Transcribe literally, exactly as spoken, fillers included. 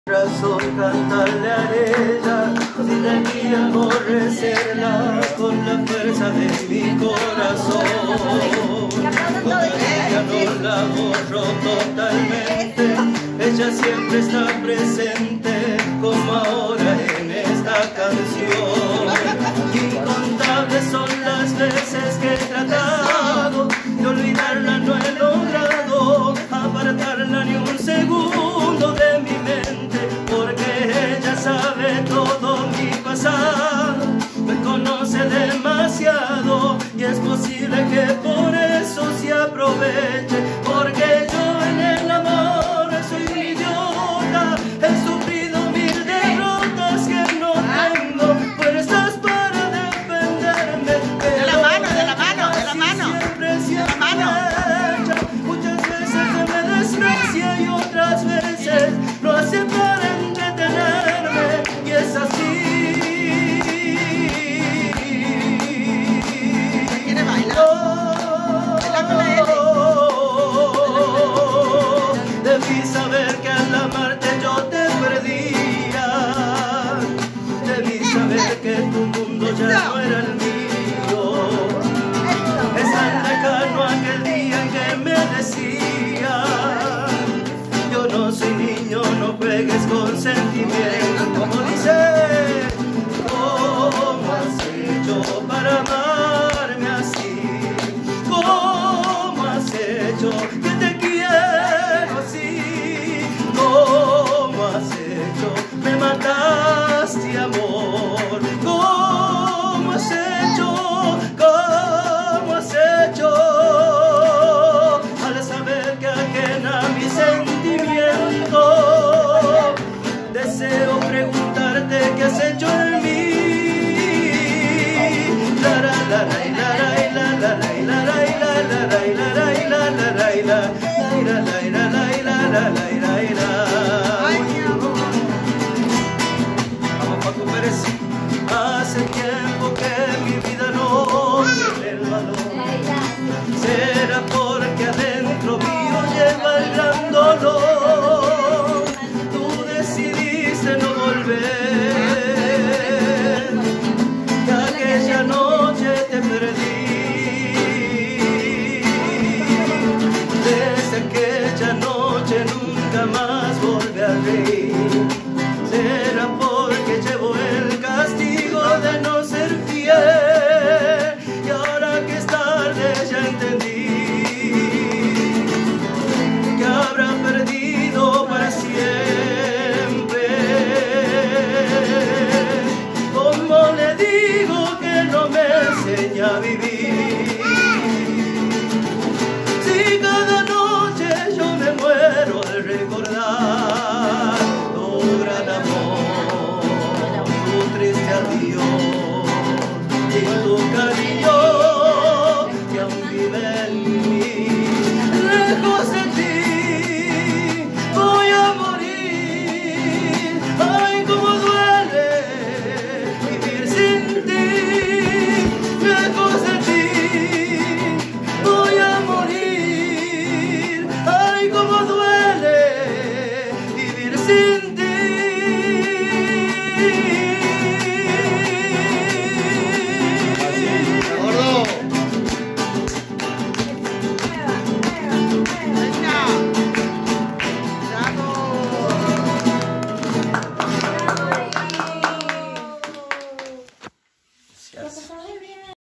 Razón cantarle a ella, si debía aborrecerla con la fuerza de mi corazón. Todavía no la borro totalmente, ella siempre está presente como ahora en esta canción. Incontables son las veces que he tratado de olvidarla, no he logrado apartarla ni un segundo de mi mente, porque ella sabe todo mi pasado, me conoce demasiado y es posible que por eso se aproveche, porque yo en el amor soy un idiota, he sufrido mil derrotas que no tengo fuerzas para defenderme. De la mano, de la mano, de la mano, siempre, siempre de la mano. ella, muchas veces se me desprecia y otras veces lo hace para entretenerme, y es así. ¿Quiere bailar? Oh, Baila con la L. debí saber que al amarte yo te perdía, debí saber que tu mundo ya no era el mío.